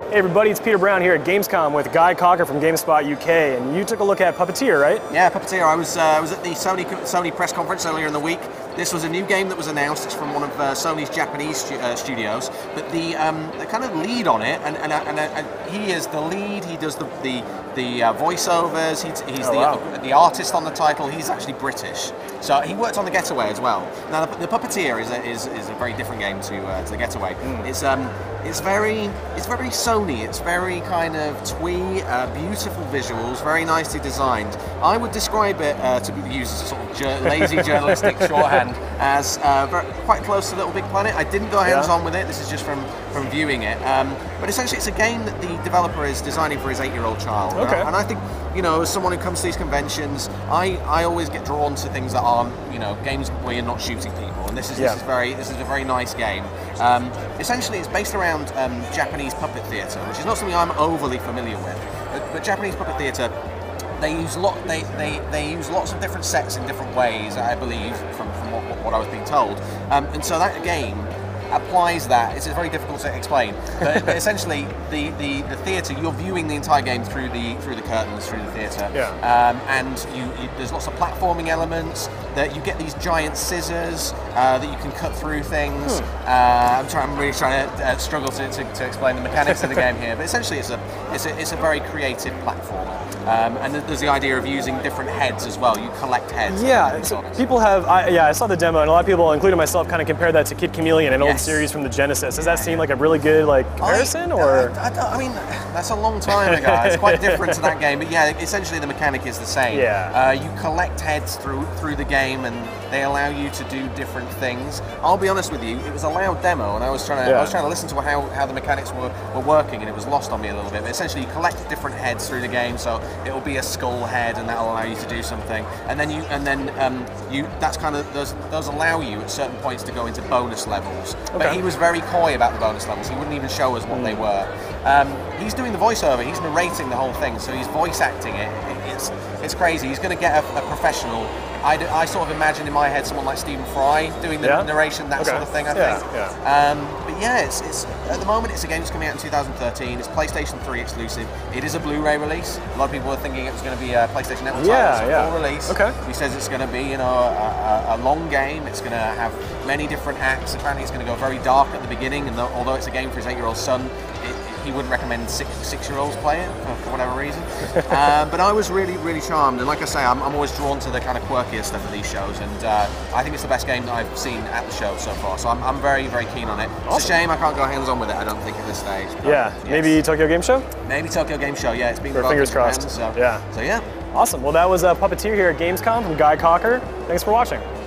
Hey everybody, it's Peter Brown here at Gamescom with Guy Cocker from GameSpot UK, and you took a look at Puppeteer, right? Yeah, Puppeteer. I was at the Sony press conference earlier in the week. This was a new game that was announced. It's from one of Sony's Japanese studios, but the kind of lead on it, and he is the lead. He does the voiceovers. He's the artist on the title. He's actually British, so he worked on The Getaway as well. Now, the Puppeteer is a very different game to The Getaway. It's very Sony. It's very kind of twee, beautiful visuals, very nicely designed. I would describe it, to use a sort of lazy journalistic shorthand, as quite close to Little Big Planet. I didn't go hands-on with it. This is just from viewing it. But essentially, it's a game that the developer is designing for his 8-year-old child. Okay. And I think, you know, as someone who comes to these conventions, I always get drawn to things that aren't, you know, games where you're not shooting people. And this is a very nice game. Essentially, it's based around Japanese puppet theatre, which is not something I'm overly familiar with. But Japanese puppet theatre, they use lots of different sets in different ways, I believe, from what I was being told. And so that game applies that. It's very difficult to explain, but essentially the theatre, you're viewing the entire game through the curtains, through the theatre, and there's lots of platforming elements. That you get these giant scissors that you can cut through things. I'm really trying to struggle to explain the mechanics of the game here, but essentially it's a very creative platformer. And there's the idea of using different heads as well. You collect heads. Yeah, so people have, I saw the demo, and a lot of people, including myself, kind of compared that to Kid Chameleon, an old series from the Genesis. Does that seem like a really good comparison, or? I mean, that's a long time ago. It's quite different to that game, but yeah, essentially the mechanic is the same. Yeah. You collect heads through the game, and they allow you to do different things. I'll be honest with you, it was a loud demo, and I was trying to listen to how the mechanics were working, and it was lost on me a little bit. But essentially, you collect different heads through the game, so it will be a skull head, and that will allow you to do something. And then that's kind of those allow you at certain points to go into bonus levels. Okay. But he was very coy about the bonus levels. He wouldn't even show us what they were. He's doing the voiceover. He's narrating the whole thing, so he's voice acting it. It's crazy. He's going to get a professional. I sort of imagine in my head someone like Stephen Fry doing the narration, that sort of thing, I think. But yeah, it's at the moment it's a game that's coming out in 2013. It's PlayStation 3 exclusive. It is a Blu-ray release. A lot of people were thinking it was going to be a PlayStation Network title, so full release. Okay. He says it's going to be, you know, a long game. It's going to have many different acts. Apparently it's going to go very dark at the beginning, and although it's a game for his 8-year-old son, he wouldn't recommend six-year-olds play it for whatever reason. But I was really, really charmed. And like I say, I'm always drawn to the kind of quirkier stuff of these shows. And I think it's the best game that I've seen at the show so far. So I'm very, very keen on it. Awesome. It's a shame I can't go hands-on with it, I don't think, at this stage. But, maybe Tokyo Game Show? Maybe Tokyo Game Show, yeah. It's been fingers crossed. So yeah. Awesome. Well, that was Puppeteer here at Gamescom from Guy Cocker. Thanks for watching.